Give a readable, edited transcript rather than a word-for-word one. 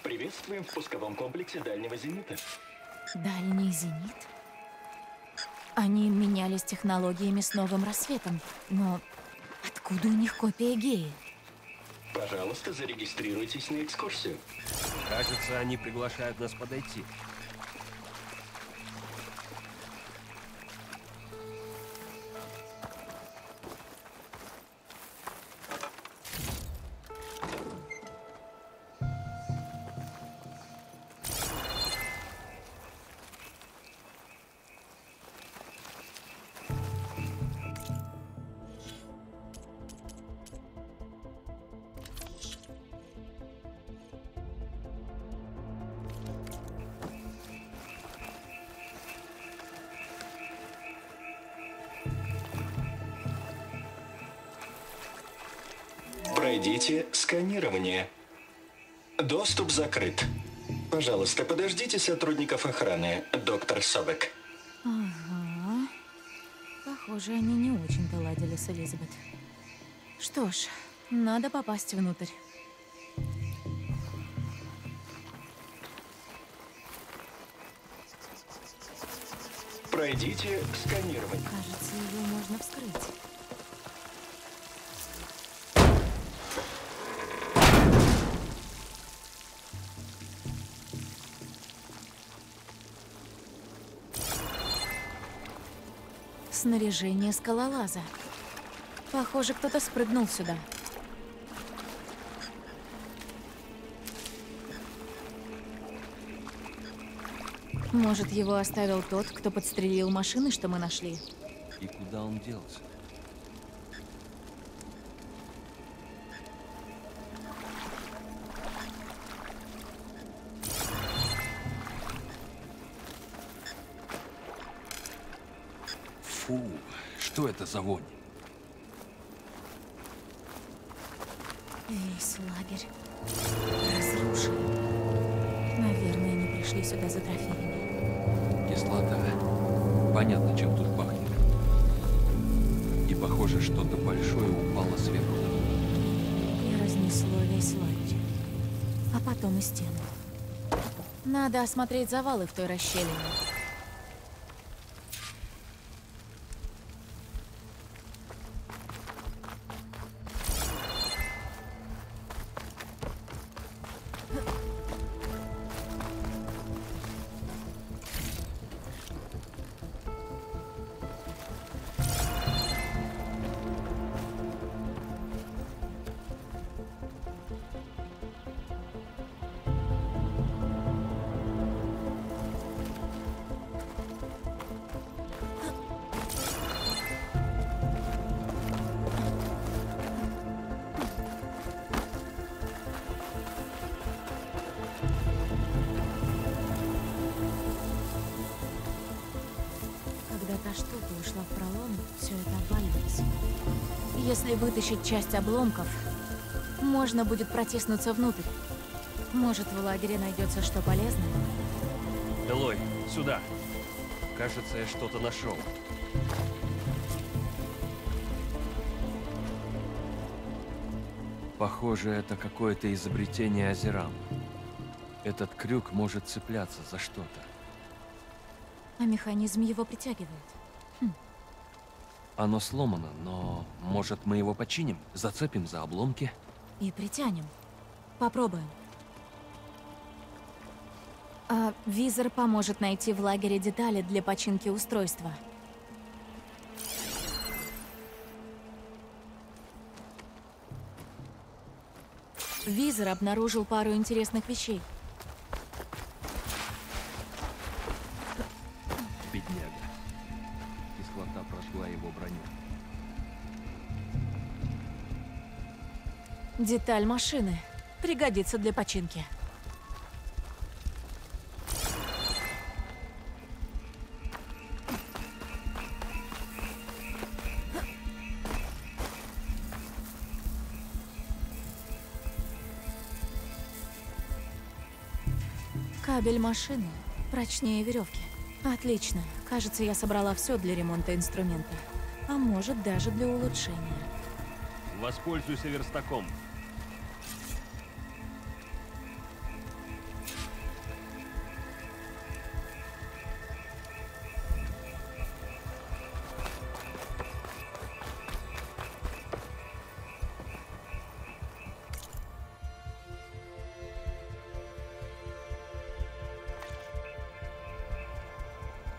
Приветствуем в пусковом комплексе дальнего зенита. Дальний зенит? Они менялись технологиями с новым рассветом, но откуда у них копия Геи? Пожалуйста, зарегистрируйтесь на экскурсию. Кажется, они приглашают нас подойти. Пройдите сканирование. Доступ закрыт. Пожалуйста, подождите сотрудников охраны, доктор Собек. Ага. Похоже, они не очень-то ладили с Элизабет. Что ж, надо попасть внутрь. Пройдите сканирование. Кажется, его можно вскрыть. Снаряжение скалолаза. Похоже, кто-то спрыгнул сюда. Может, его оставил тот, кто подстрелил машины, что мы нашли? И куда он делся? Фу, что это за вонь? Весь лагерь разрушен. Наверное, они пришли сюда за трофеями. Кислота. Понятно, чем тут пахнет. И похоже, что-то большое упало сверху. И разнесло весь лагерь. А потом и стену. Надо осмотреть завалы в той расщелине. Когда та штука ушла в пролом, все это обвалилось. Если вытащить часть обломков, можно будет протиснуться внутрь. Может, в лагере найдется что полезное? Элой, сюда. Кажется, я что-то нашел. Похоже, это какое-то изобретение Азерам. Этот крюк может цепляться за что-то. А механизм его притягивает. Оно сломано, но может мы его починим? Зацепим за обломки? И притянем. Попробуем. А визор поможет найти в лагере детали для починки устройства. Визор обнаружил пару интересных вещей. Бедняга. Кислота прожгла его броню. Деталь машины. Пригодится для починки. Кабель машины прочнее веревки. Отлично. Кажется, я собрала все для ремонта инструмента. А может, даже для улучшения. Воспользуйся верстаком.